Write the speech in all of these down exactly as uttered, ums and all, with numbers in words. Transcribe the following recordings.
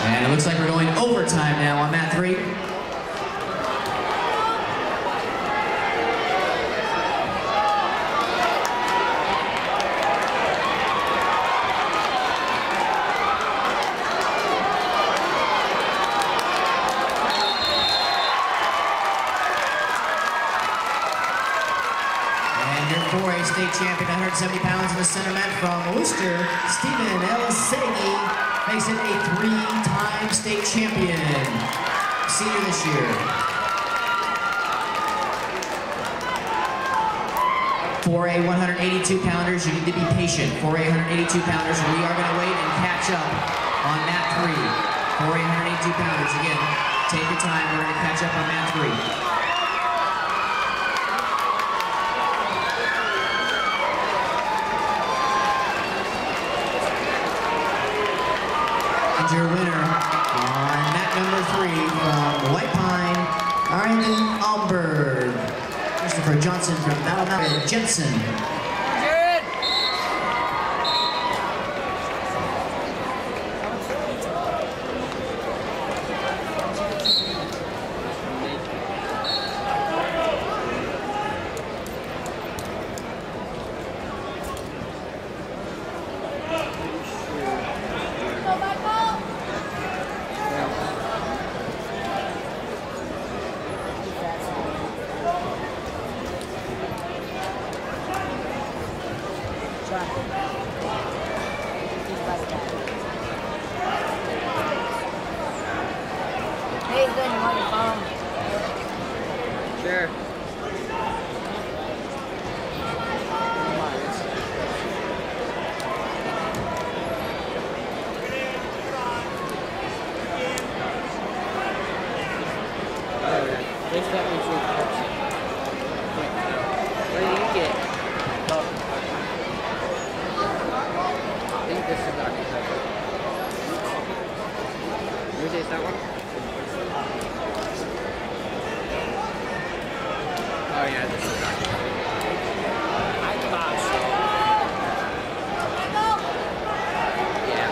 And it looks like we're going overtime now on mat three. four A state champion, one hundred seventy pounds in the center mat from Worcester, Stephen Elisegi, makes it a three-time state champion, senior this year. four A one hundred eighty-two pounders, you need to be patient. four A one hundred eighty-two pounders, we are going to wait and catch up on mat three. four A one hundred eighty-two pounders, again, take your time, we're going to catch up on mat three. Your winner on mat number three from White Pine, Arlen Alberg. Christopher Johnson from Battle Mountain, Jensen. Hey, good, you want your phone? Sure. This that makes you Pepsi. What do you get? Oh. I think this is Doctor Pepper. You taste that one? Oh yeah, this is Doctor Pepper. I thought so. Yeah.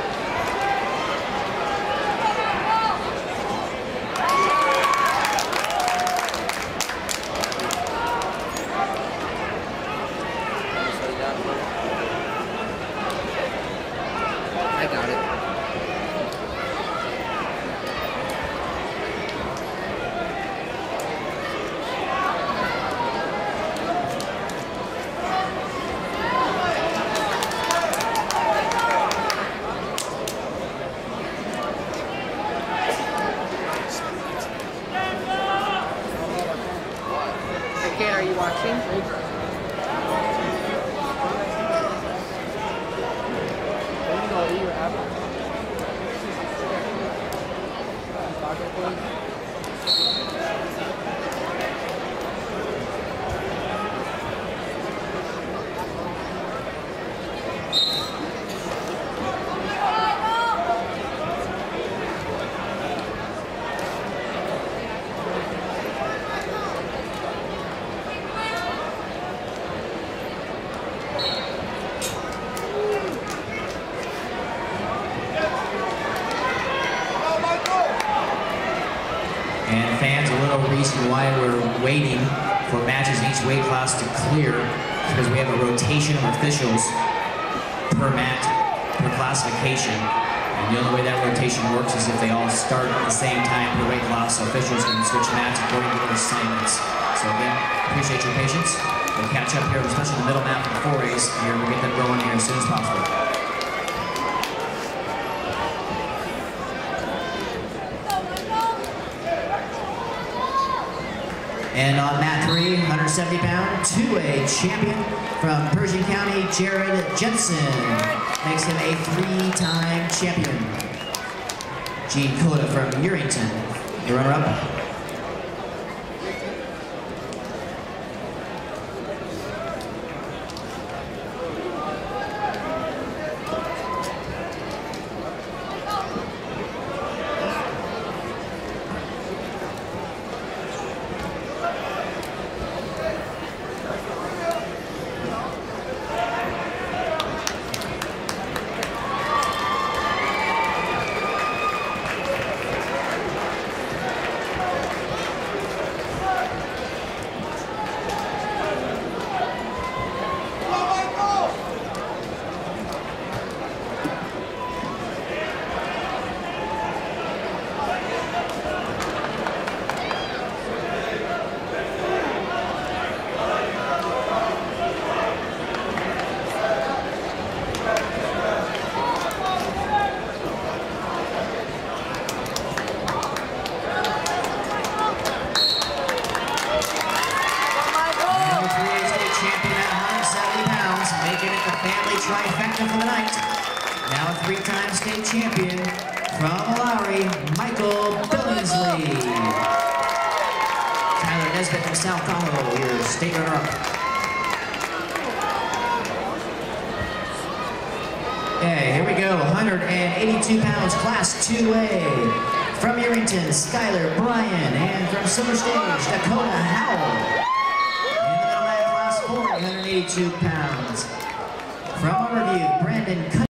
I got it. Hey kid, are you watching? And fans, a little reason why we're waiting for matches in each weight class to clear is because we have a rotation of officials per mat, per classification. And the only way that rotation works is if they all start at the same time per weight class, so officials can switch mats according to their assignments. So again, appreciate your patience. We'll catch up here, especially the middle mat for the four A's here. We'll get them going here as soon as possible. And on mat three, one hundred seventy pound, two A champion from Pershing County, Jared Jensen, makes him a three-time champion. Gene Coda from Urington, the runner-up. From Lowry, Michael Billingsley. Tyler Nesbitt from South Congo, your state runner-up. Okay, here we go. one hundred eighty-two pounds, Class two A. From Erington, Skylar Bryan. And from Silver Stage, Dakota Howell. In the middleman, Class four, one hundred eighty-two pounds. From Overview, Brandon Cunningham.